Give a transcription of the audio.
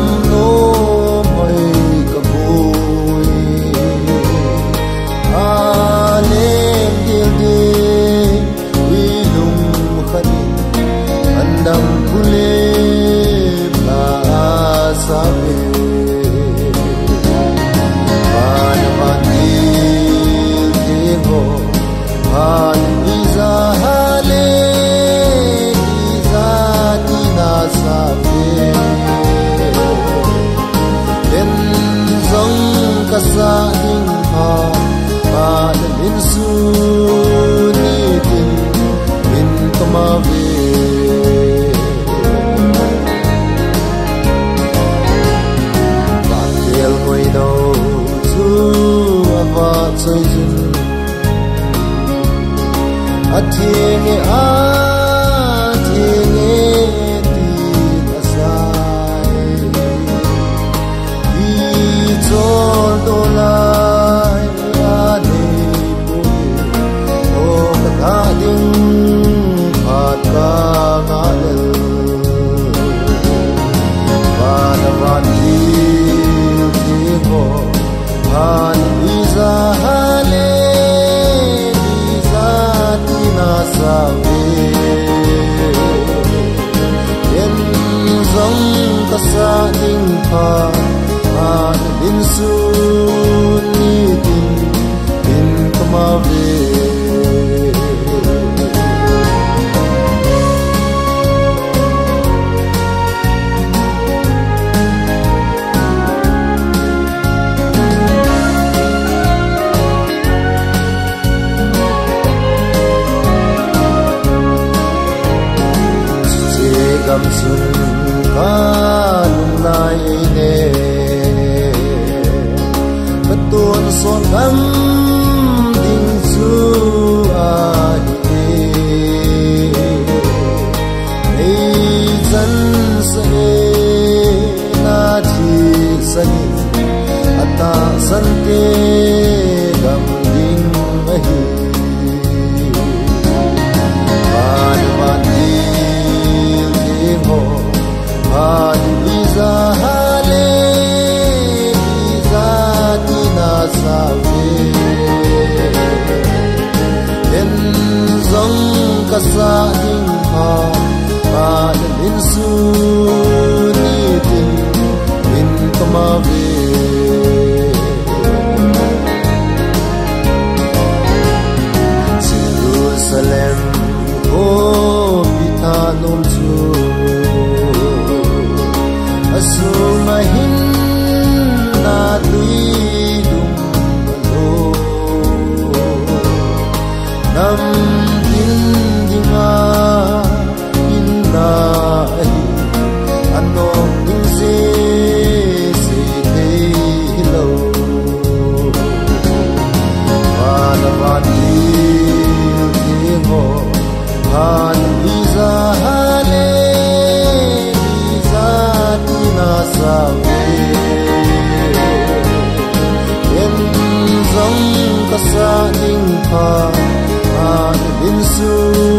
nam no moi ka vui alem dil de wi lum khani andam phule la sabe manwani devo han iza hale iza dina sabe den zong kasa ding ha ban min su ni din min kamave batel ngoi no tu ava choi jin athinge ti asai I chol do lai ane pu o ka ding phat ka ngal van ti go han iza hale iza tina sabe yen zong ka sa ding pha an din su ni din kamave gam sun ka lung lai ne patun son gam ding su a hi ei zan se na thi sani ata san te gam ding a hi han iza hale iza tina sabe den zong kasa ding ha ban min su ni din kamave Jerusalem o pita nom chu asumahin na tuidum lo nam dindinga inna ano inse se lo manawani devo han iza hale sabe yen zong kasa ding pha an din su